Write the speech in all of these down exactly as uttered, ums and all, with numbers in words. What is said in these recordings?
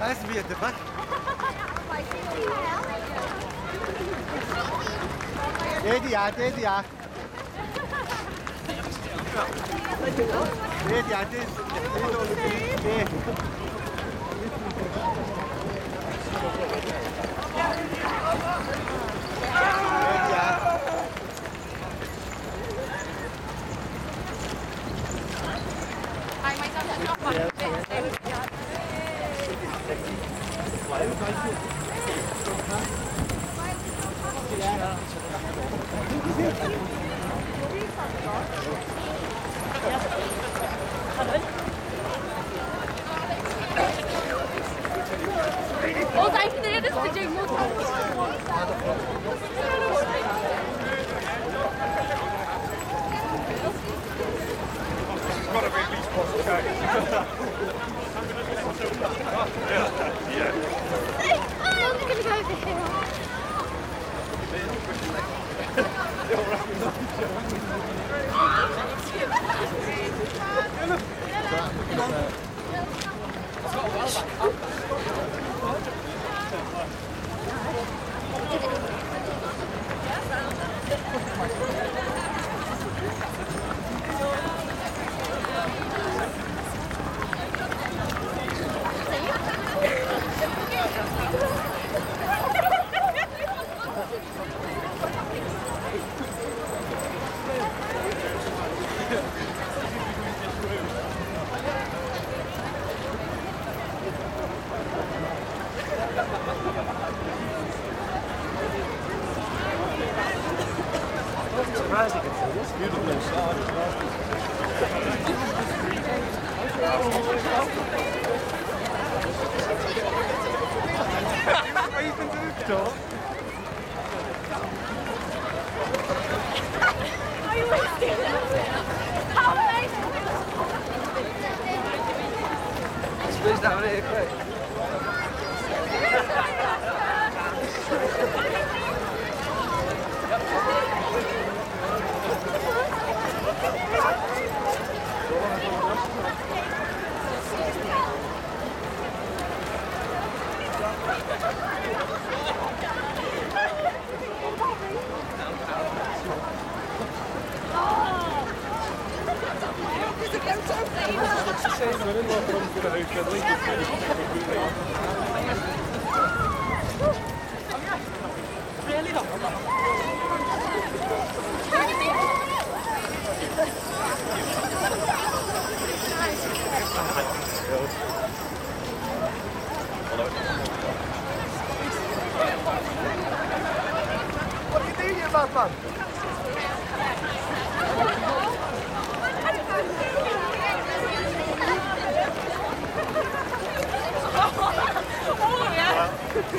That's weer de bak. Dit jaar, dit jaar. Dit jaar, dit is dit. O da iki nereye sıcak mı? Got to be at least possible. Yeah, yeah. Hey, I'm gonna go over here. Surprised you can see this beautiful inside. Are you listening? How amazing! Squeeze down here quick. Really long. What are you doing, you bad man? Oh yeah.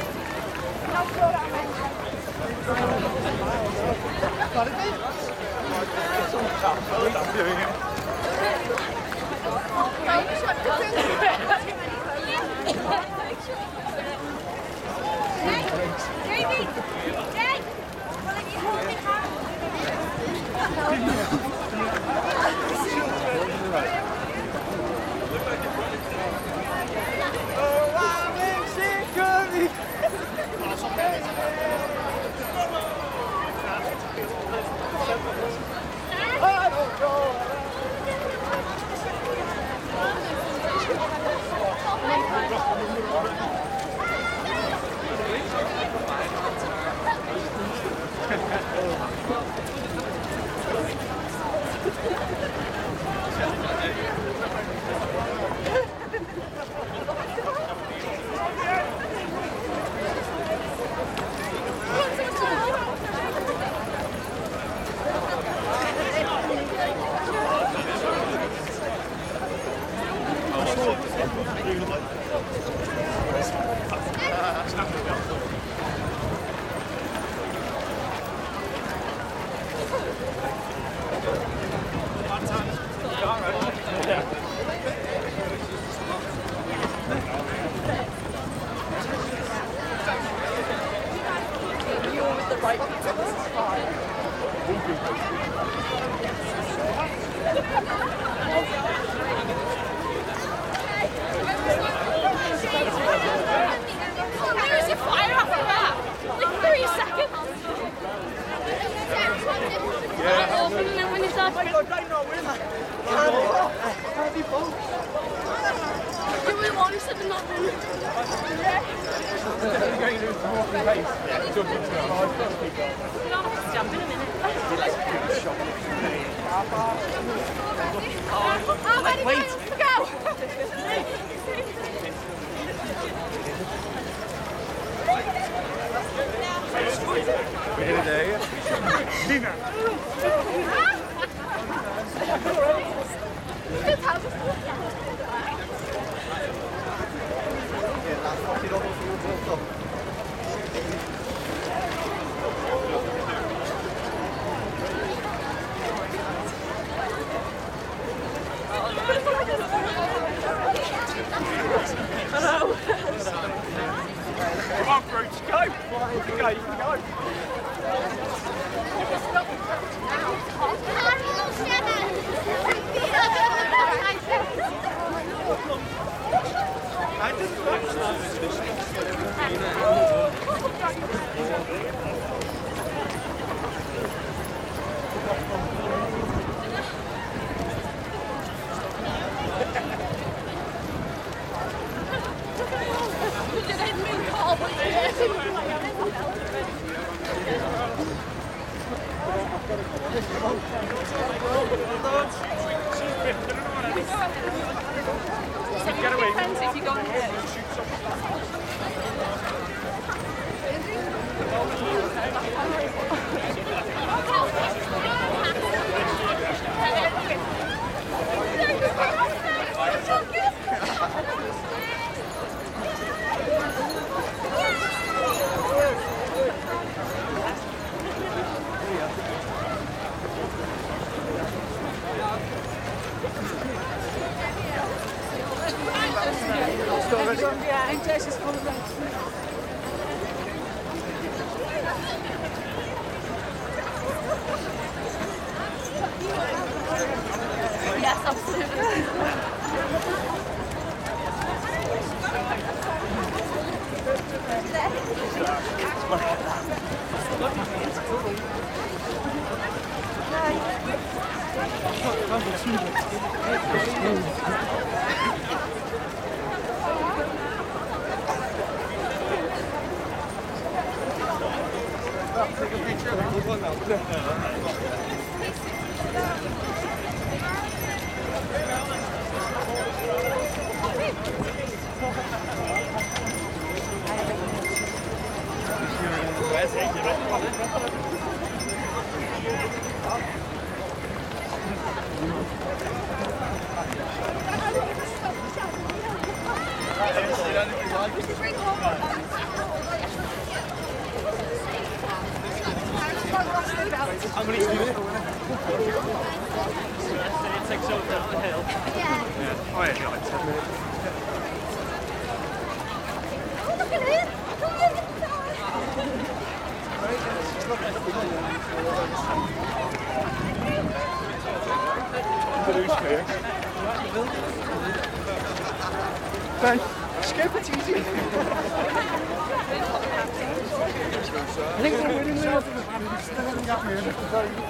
Jamie! Jay! Will you hold me hand? Oh, I'm in security. I don't know. Hey! start. Oh my God, right now, win. Do we want to sit in that room? Yeah. You're going to lose more pace. Yeah, it's all good to go. We're going to have to jump in a minute. How many miles to go? We're here today. Nina. Hello. Come on, Bruce, go. You can go, you can go. Get away. If you go ahead. Yeah, and Jess is full of legs. Yes, Take a picture of the one now. I'm going to do it. It takes over down the hill. Yeah. Yeah. Oh, yeah, got like ten minutes. Oh, look at it. Look at it. Ben, skip it easy. I think we're winning now. Still haven't got me in it.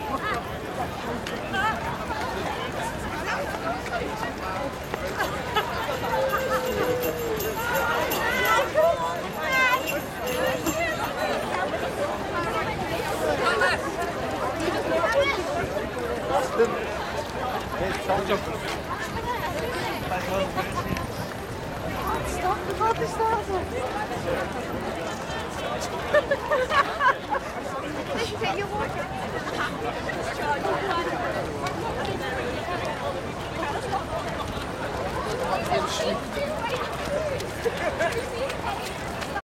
Stop the body starter. Can you watch it?